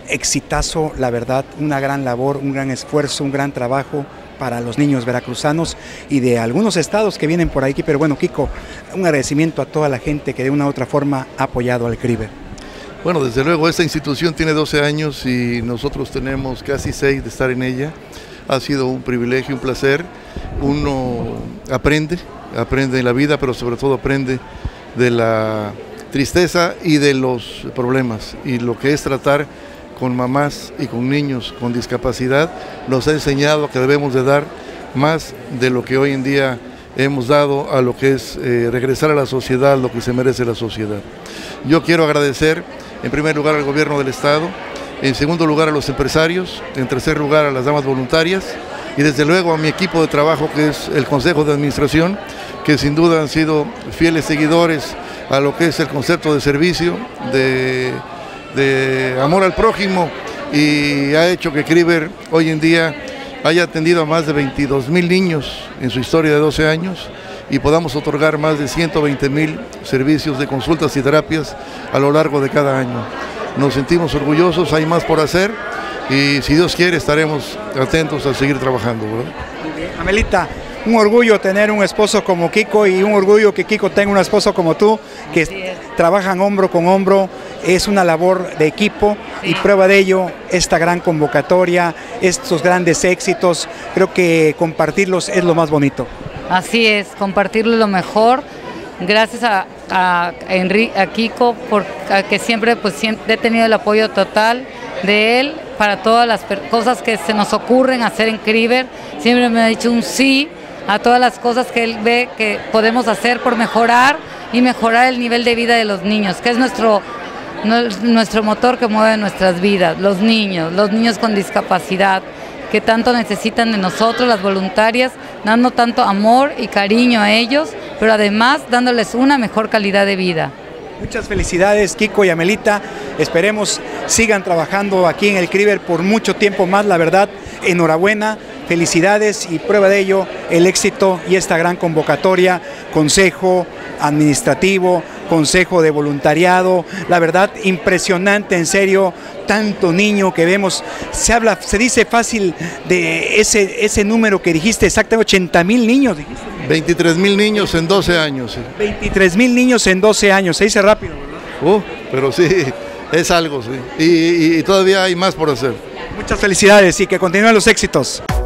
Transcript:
exitazo, la verdad, una gran labor, un gran esfuerzo, un gran trabajo para los niños veracruzanos y de algunos estados que vienen por aquí. Pero bueno, Kiko, un agradecimiento a toda la gente que de una u otra forma ha apoyado al CRIVER. Bueno, desde luego esta institución tiene 12 años y nosotros tenemos casi 6 de estar en ella. Ha sido un privilegio, un placer. Uno aprende en la vida, pero sobre todo aprende de la tristeza y de los problemas. Y lo que es tratar con mamás y con niños con discapacidad nos ha enseñado que debemos de dar más de lo que hoy en día hemos dado a lo que es regresar a la sociedad, lo que se merece la sociedad. Yo quiero agradecer en primer lugar al gobierno del estado, en segundo lugar a los empresarios, en tercer lugar a las damas voluntarias y desde luego a mi equipo de trabajo que es el Consejo de Administración, que sin duda han sido fieles seguidores a lo que es el concepto de servicio, de amor al prójimo, y ha hecho que CRIVER hoy en día haya atendido a más de 22,000 niños en su historia de 12 años y podamos otorgar más de 120,000 servicios de consultas y terapias a lo largo de cada año. Nos sentimos orgullosos, hay más por hacer y si Dios quiere estaremos atentos a seguir trabajando, ¿verdad? Amelita, un orgullo tener un esposo como Kiko y un orgullo que Kiko tenga un esposo como tú, que trabajan hombro con hombro. Es una labor de equipo y prueba de ello esta gran convocatoria, estos grandes éxitos. Creo que compartirlos es lo más bonito. Así es, compartirlo lo mejor. Gracias a Kiko, porque siempre he tenido el apoyo total de él para todas las cosas que se nos ocurren hacer en CRIVER. Siempre me ha dicho un sí a todas las cosas que él ve que podemos hacer por mejorar y mejorar el nivel de vida de los niños, que es nuestro motor que mueve nuestras vidas, los niños con discapacidad, que tanto necesitan de nosotros, las voluntarias, dando tanto amor y cariño a ellos, pero además dándoles una mejor calidad de vida. Muchas felicidades, Kiko y Amelita. Esperemos sigan trabajando aquí en el CRIVER por mucho tiempo más, la verdad. Enhorabuena, felicidades y prueba de ello el éxito y esta gran convocatoria, consejo administrativo, consejo de voluntariado, la verdad impresionante, en serio, tanto niño que vemos. Se dice fácil de ese número que dijiste, exactamente 80,000 niños, dijiste. 23,000 niños en 12 años. Sí. 23,000 niños en 12 años, se dice rápido, ¿verdad? Pero sí, es algo, sí. Y todavía hay más por hacer. Muchas felicidades y que continúen los éxitos.